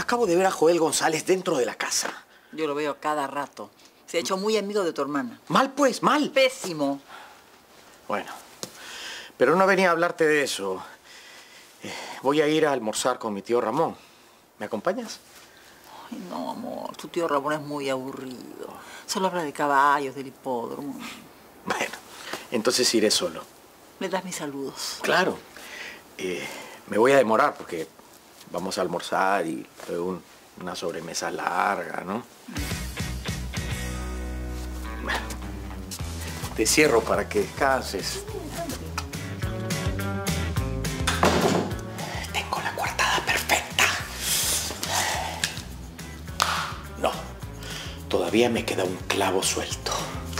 Acabo de ver a Joel González dentro de la casa. Yo lo veo a cada rato. Se ha hecho muy amigo de tu hermana. Mal, pues, mal. Pésimo. Bueno, pero no venía a hablarte de eso. Voy a ir a almorzar con mi tío Ramón. ¿Me acompañas? Ay, no, amor. Tu tío Ramón es muy aburrido. Solo habla de caballos, del hipódromo. Bueno, entonces iré solo. Le das mis saludos. Claro. Me voy a demorar porque vamos a almorzar y luego una sobremesa larga, ¿no? Bueno, te cierro para que descanses. Tengo la coartada perfecta. No, todavía me queda un clavo suelto.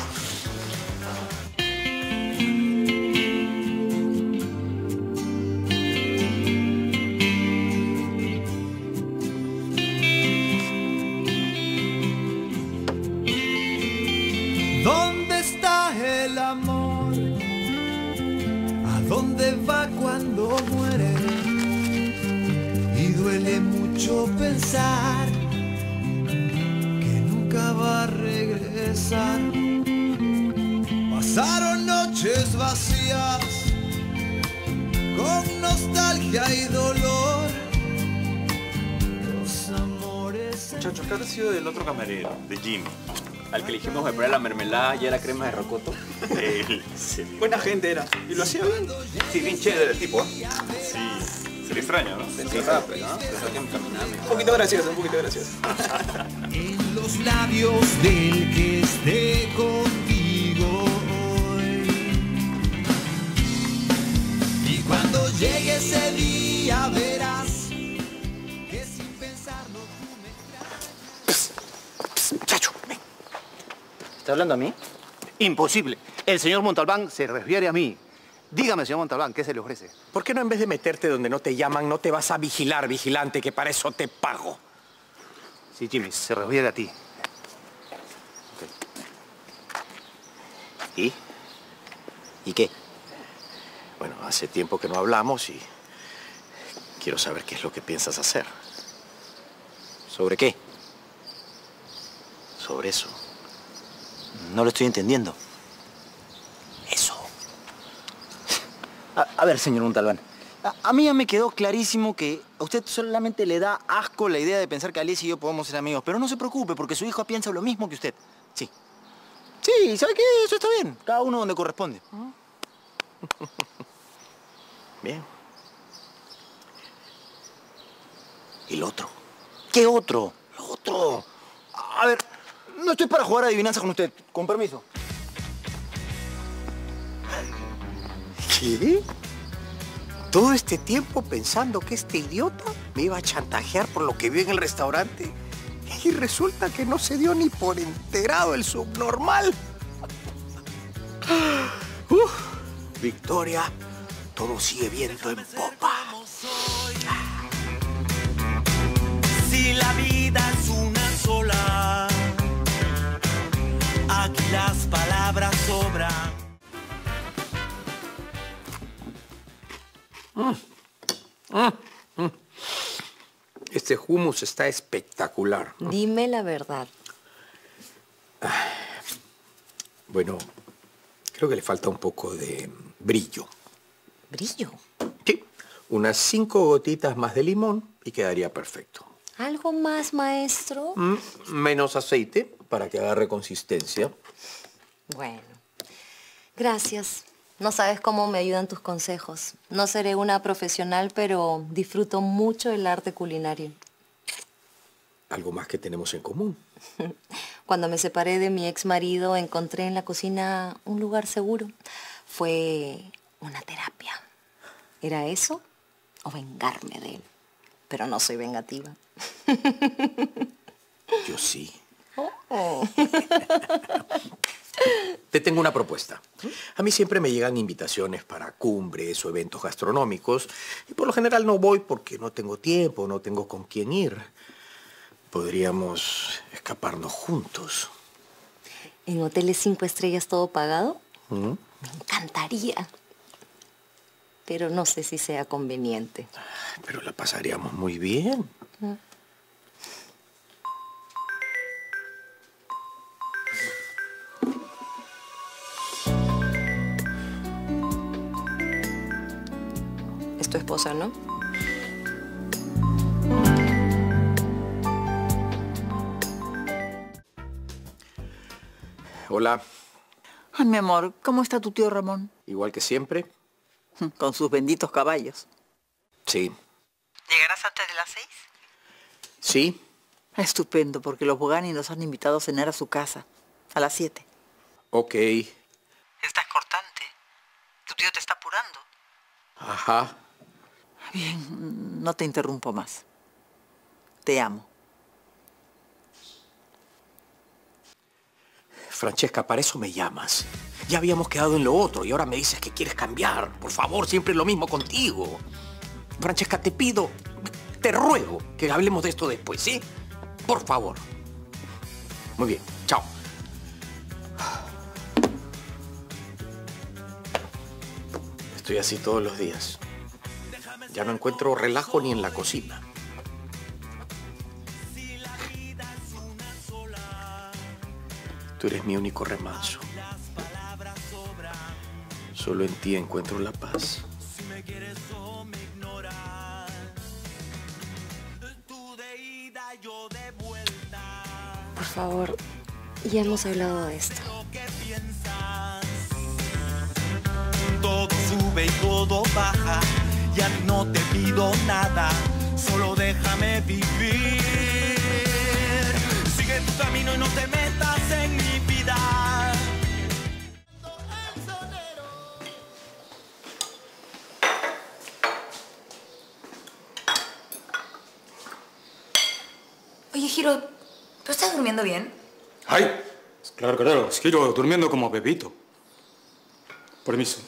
¿Dónde está el amor? ¿A dónde va cuando muere? Y duele mucho pensar que nunca va a regresar. Pasaron noches vacías con nostalgia y dolor. Los amores... Muchachos, ¿qué habrá sido del otro camarero, de Jimmy? Al que le dijimos que probara la mermelada y la crema de rocoto. Buena gente era. Y lo hacía bien. Sí, bien chévere el tipo, ¿eh? Sí. Se le extraña, ¿no? Sí, rápido, ¿no? Pero hay que caminar. Un poquito gracioso, un poquito gracioso. En los labios del que esté contigo hoy. Y cuando llegue ese día verás que sin pensarlo tú me... Psst, muchacho, ven. ¿Está hablando a mí? Imposible. El señor Montalbán se refiere a mí. Dígame, señor Montalbán, ¿qué se le ofrece? ¿Por qué no en vez de meterte donde no te llaman, no te vas a vigilar, vigilante, que para eso te pago? Sí, Jimmy, se refiere a ti. ¿Y? ¿Y qué? Bueno, hace tiempo que no hablamos y quiero saber qué es lo que piensas hacer. ¿Sobre qué? Sobre eso. No lo estoy entendiendo. Eso. A ver, señor Montalbán. A mí ya me quedó clarísimo que a usted solamente le da asco la idea de pensar que Alicia y yo podemos ser amigos. Pero no se preocupe, porque su hijo piensa lo mismo que usted. Sí. Sí, ¿sabe qué? Eso está bien. Cada uno donde corresponde. Bien. ¿Y el otro? ¿Qué otro? Lo otro. A ver, no estoy para jugar a adivinanza con usted. Con permiso. ¿Qué? ¿Todo este tiempo pensando que este idiota me iba a chantajear por lo que vio en el restaurante? Y resulta que no se dio ni por enterado el subnormal. Victoria, todo sigue viento en popa. Si la vida es una sola, aquí las palabras sobran. Este hummus está espectacular. Dime la verdad. Bueno, creo que le falta un poco de brillo. ¿Brillo? Sí, unas 5 gotitas más de limón y quedaría perfecto. ¿Algo más, maestro? Menos aceite para que agarre consistencia. Bueno, gracias. No sabes cómo me ayudan tus consejos. No seré una profesional, pero disfruto mucho el arte culinario. Algo más que tenemos en común. Cuando me separé de mi ex marido, encontré en la cocina un lugar seguro. Fue una terapia. ¿Era eso o vengarme de él? Pero no soy vengativa. Yo sí. Oh. Te tengo una propuesta. A mí siempre me llegan invitaciones para cumbres o eventos gastronómicos y por lo general no voy porque no tengo tiempo, no tengo con quién ir. Podríamos escaparnos juntos. ¿En hoteles 5 estrellas todo pagado? Me encantaría. Pero no sé si sea conveniente. Pero la pasaríamos muy bien. Es tu esposa, ¿no? Hola. Ay, mi amor, ¿cómo está tu tío Ramón? Igual que siempre. Con sus benditos caballos. Sí. ¿Llegarás antes de las 6? Sí. Estupendo, porque los Bogani nos han invitado a cenar a su casa. A las 7. Ok. Estás cortante. Tu tío te está apurando. Ajá. Bien, no te interrumpo más. Te amo. Francesca, para eso me llamas. Ya habíamos quedado en lo otro y ahora me dices que quieres cambiar. Por favor, siempre es lo mismo contigo. Francesca, te pido, te ruego que hablemos de esto después, ¿sí? Por favor. Muy bien, chao. Estoy así todos los días. Ya no encuentro relajo ni en la cocina. Tú eres mi único remanso. Solo en ti encuentro la paz. Por favor, ya hemos hablado de esto. Todo sube y todo baja, ya no te pido nada, solo déjame vivir. Sigue tu camino y no te metas en mi vida. Oye, Giro, ¿tú estás durmiendo bien? ¡Ay! Claro, Giro durmiendo como Pepito. Permiso.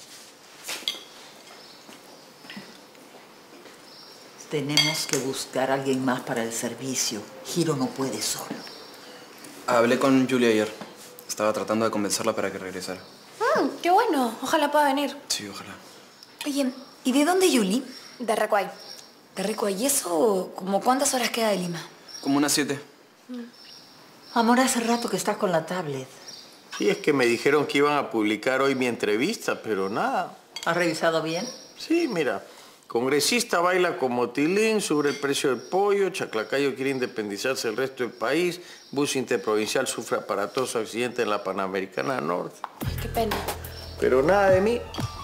Tenemos que buscar a alguien más para el servicio. Giro no puede solo. Hablé con Julia ayer. Estaba tratando de convencerla para que regresara. ¡Qué bueno! Ojalá pueda venir. Sí, ojalá. Oye, ¿y de dónde Julie? De Recuay. De Recuay. ¿Y eso, como cuántas horas queda de Lima? Como unas 7. Amor, hace rato que estás con la tablet. Sí, es que me dijeron que iban a publicar hoy mi entrevista, pero nada. ¿Has revisado bien? Sí, mira. Congresista baila como Tilín, sube el precio del pollo, Chaclacayo quiere independizarse del resto del país, bus interprovincial sufre aparatoso accidente en la Panamericana Norte. Ay, qué pena. Pero nada de mí.